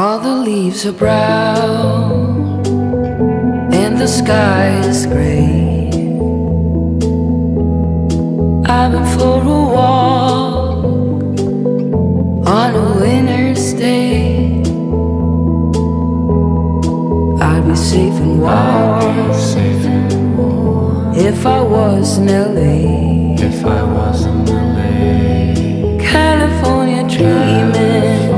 All the leaves are brown and the sky is gray. I've been for a walk on a winter's day. I'd be safe and warm if I was in LA. California dreaming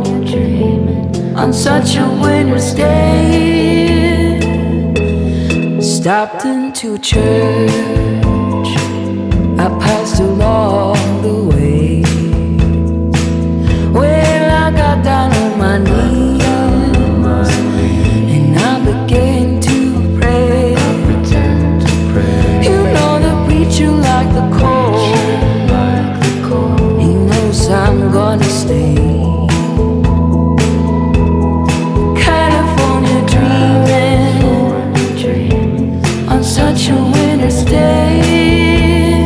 on such a winter's day. Stopped into church, I passed along the way. Well, I got down on my knees and I began to pray. You know the preacher like the cold, he knows I'm gonna stay. Such a winter's day.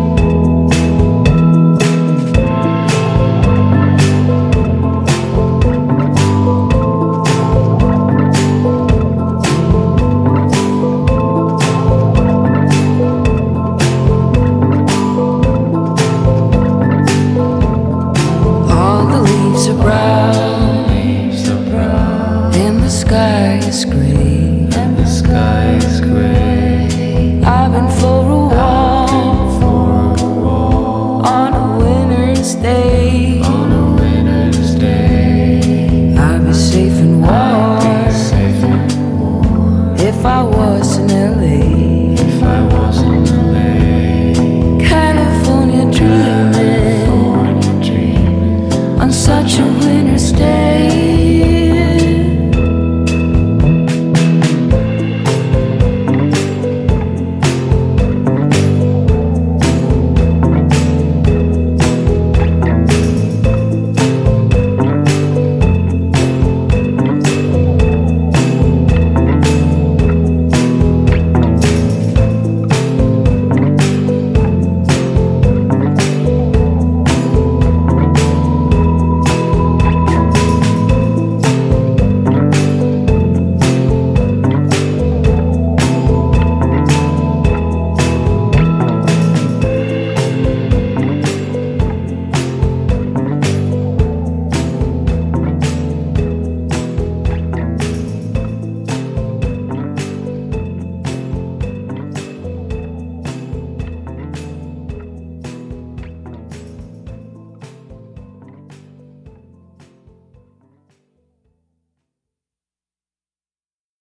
All the leaves are brown and the sky is gray. I've been for a walk on a winter's day.